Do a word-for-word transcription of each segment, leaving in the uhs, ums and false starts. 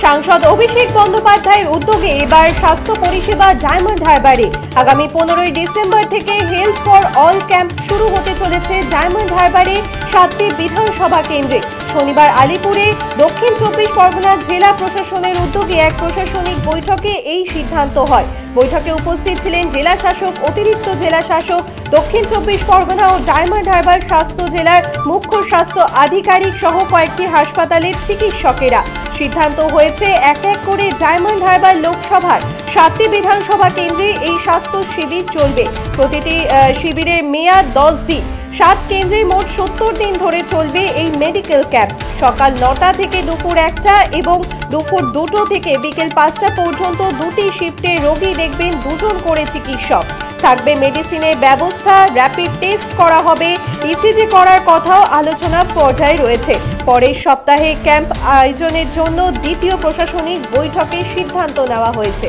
সাংসদ অভিষেক বন্দ্যোপাধ্যায়ের উদ্যোগে এবার স্বাস্থ্য পরিষেবা ডায়মন্ড হারবারে আগামী পনেরোই ডিসেম্বর থেকে হেলথ ফর অল ক্যাম্প শুরু হতে চলেছে ডায়মন্ড হারবারে সাতটি বিধানসভা কেন্দ্রে। শনিবার আলিপুরে দক্ষিণ চব্বিশ পরগনা জেলা প্রশাসনের উদ্যোগে এক প্রশাসনিক বৈঠকে এই সিদ্ধান্ত হয়। বৈঠকে উপস্থিত ছিলেন জেলা শাসক, অতিরিক্ত জেলা শাসক, দক্ষিণ চব্বিশ পরগনা ও ডায়মন্ড হারবার স্বাস্থ্য জেলার মুখ্য স্বাস্থ্য আধিকারিক সহ কয়েকটি হাসপাতালের চিকিৎসকেরা। সিদ্ধান্ত হয়েছে এক এক করে ডায়মন্ড হারবার লোকসভার সাতটি বিধানসভা কেন্দ্রে এই স্বাস্থ্য শিবির চলবে। প্রতিটি শিবিরের মেয়াদ দশ দিন। সাত কেন্দ্রে মোট সত্তর দিন ধরে চলবে এই মেডিকেল ক্যাম্প। সকাল নটা থেকে দুপুর একটা এবং দুপুর দুটো থেকে বিকেল পাঁচটা পর্যন্ত দুটি শিফটে রোগী দেখবেন দুজন করে চিকিৎসক। থাকবে মেডিসিনের ব্যবস্থা, র্যাপিড টেস্ট করা হবে, ইসিজি করার কথাও আলোচনা পর্যায়ে রয়েছে। পরের সপ্তাহে ক্যাম্প আয়োজনের জন্য দ্বিতীয় প্রশাসনিক বৈঠকে সিদ্ধান্ত নেওয়া হয়েছে।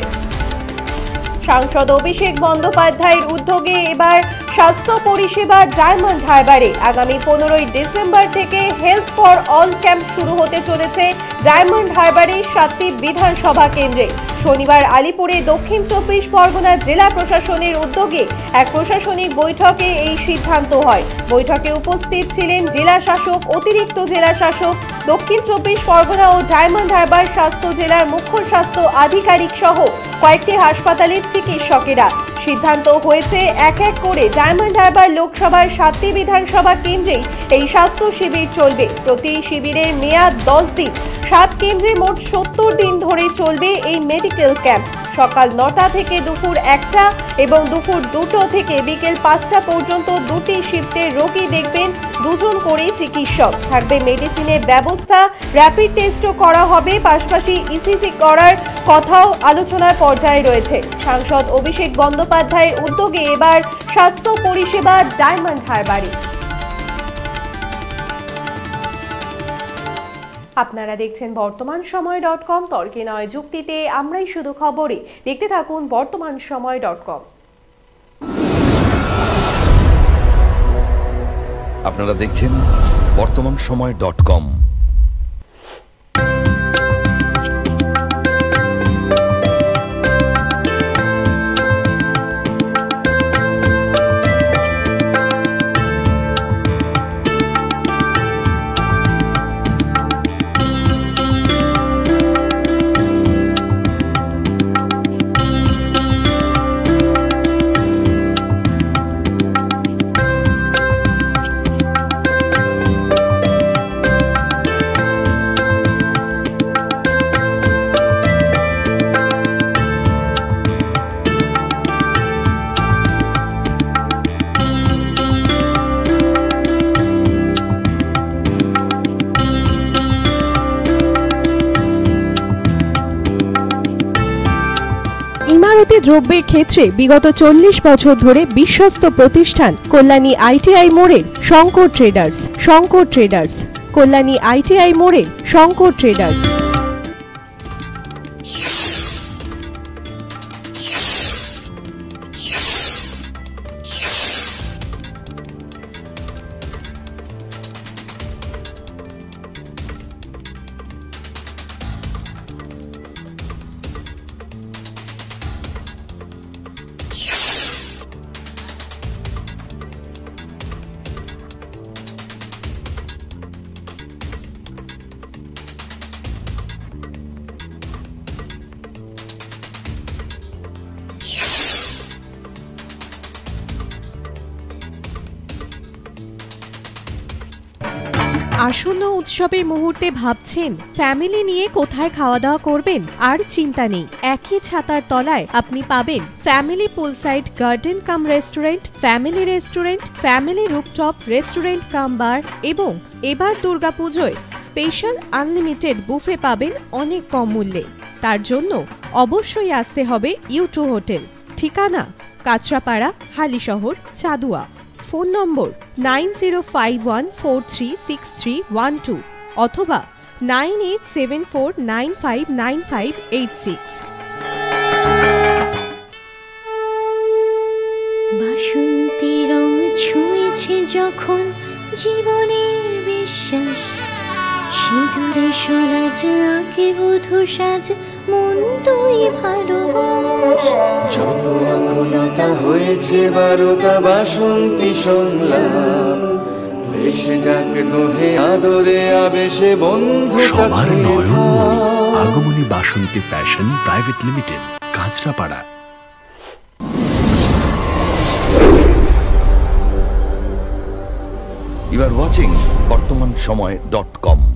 সাংসদ অভিষেক বন্দ্যোপাধ্যায়ের উদ্যোগে এবার স্বাস্থ্য পরিষেবা ডায়মন্ড হারবারে আগামী পনেরোই ডিসেম্বর থেকে হেলথ ফর অল ক্যাম্প শুরু হতে চলেছে ডায়মন্ড হারবারের সাতটি বিধানসভা কেন্দ্রে। শনিবার আলিপুরে দক্ষিণ চব্বিশ পরগনা জেলা প্রশাসনের উদ্যোগে এক প্রশাসনিক বৈঠকে এই সিদ্ধান্ত হয়। বৈঠকে উপস্থিত ছিলেন জেলা শাসক, অতিরিক্ত জেলা শাসক, দক্ষিণ চব্বিশ পরগনা ও ডায়মন্ড হারবার স্বাস্থ্য জেলার মুখ্য স্বাস্থ্য আধিকারিক সহ কয়েকটি হাসপাতালের চিকিৎসকেরা। সিদ্ধান্ত হয়েছে এক এক করে ডায়মন্ড হারবার লোকসভার সাতটি বিধানসভা কেন্দ্রেই এই স্বাস্থ্য শিবির চলবে। প্রতি শিবিরের মেয়াদ দশ দিন। সাত কেন্দ্রে মোট সত্তর দিন ধরে চলবে এই মেডিকেল ক্যাম্প। সকাল নটা থেকে দুপুর একটা এবং দুপুর দুটো থেকে বিকেল পাঁচটা পর্যন্ত দুটি শিফটে রোগী দেখবেন দুজন করে চিকিৎসক। থাকবে মেডিসিনের ব্যবস্থা, র্যাপিড টেস্টও করা হবে, পাশাপাশি ইসিজি করার কথাও আলোচনার পর্যায়ে রয়েছে। সাংসদ অভিষেক বন্দ্যোপাধ্যায়ের উদ্যোগে এবার স্বাস্থ্য পরিষেবা ডায়মন্ড হারবারে। আপনারা দেখছেন বর্তমান সময় ডট কম। তর্কে নয় যুক্তিতে আমরাই শুধু খবরে। দেখতে থাকুন বর্তমান সময় ডট কম। আপনারা দেখছেন বর্তমান সময় ডট কম। ইমারতি দ্রব্যের ক্ষেত্রে বিগত চল্লিশ বছর ধরে বিশ্বস্ত প্রতিষ্ঠান কল্যাণী আইটিআই মোড়ের Shankar traders. Shankar traders Kalyani ITI মোড়ের শঙ্কর ট্রেডার্স। আসন্ন উৎসবের মুহূর্তে ভাবছেন ফ্যামিলি নিয়ে কোথায় খাওয়া দাওয়া করবেন? আর চিন্তা নেই, একই ছাতার তলায় আপনি পাবেন family poolside garden cum restaurant, family restaurant, family rooftop restaurant cum bar এবং এবার দুর্গাপুজোয় স্পেশাল আনলিমিটেড বুফে পাবেন অনেক কম মূল্যে। তার জন্য অবশ্যই আসতে হবে ইউ টু হোটেল। ঠিকানা Kanchrapara, Halisahar, Chadua. Phone number nine zero five one four three six three one two অথবা nine eight seven four nine five nine five eight six. বাসন্তী রং ছুঁয়েছে যখন জীবনের বিশ্বাস, সিঁদুরে সরাজ আঁকে বধূ সাজ মন তুই ভালোবাস। যত আকুলতা হয়েছে বারোটা বাসন্তী সংলাপ, বেশে যাক দোহে আদরে আবেশে বন্ধুতা সবার ছুঁয়ে নয়নমণি থাক। Agamani Basanti fashion private limited, Kanchrapara. You are watching Bartaman Samay dot com.